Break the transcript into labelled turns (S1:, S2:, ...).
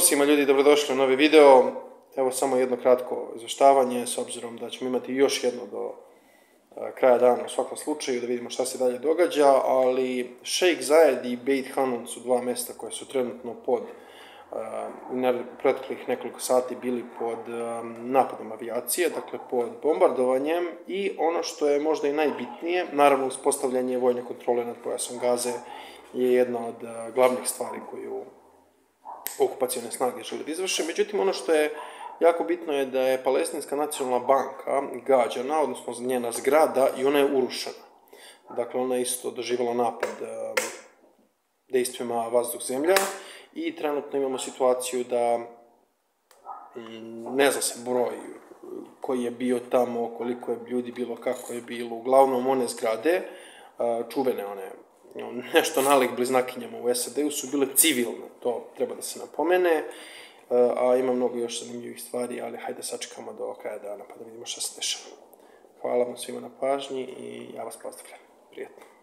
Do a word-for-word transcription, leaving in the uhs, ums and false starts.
S1: svima ljudi, dobrodošli u novi video. Evo samo jedno kratko izvještavanje, s obzirom da ćemo imati još jedno do kraja dana u svakom slučaju, da vidimo šta se dalje događa, ali Sheikh Zayed i Beit Hanun su dva mjesta koje su trenutno pod na proteklih nekoliko sati bili pod napadom avijacije, dakle pod bombardovanjem, i ono što je možda i najbitnije, naravno uspostavljanje vojne kontrole nad pojasom Gaze je jedna od glavnih stvari koju okupacione snage žele da izvrše. Međutim, ono što je jako bitno je da je Palestinska nacionalna banka gađana, odnosno njena zgrada, i ona je urušena. Dakle, ona je isto doživjela napad dejstvima vazduh-zemlja i trenutno imamo situaciju da ne zna se broj koji je bio tamo, koliko je ljudi bilo, kako je bilo. Uglavnom, one zgrade, čuvene one, nešto nalik bliznakinjama u S A D-u, su bile civilne, to treba da se napomene, a ima mnogo još zanimljivih stvari, ali hajde sačekamo do kraja dana pa da vidimo šta se dešava. Hvala vam svima na pažnji i ja vas pozdravljam. Prijetno.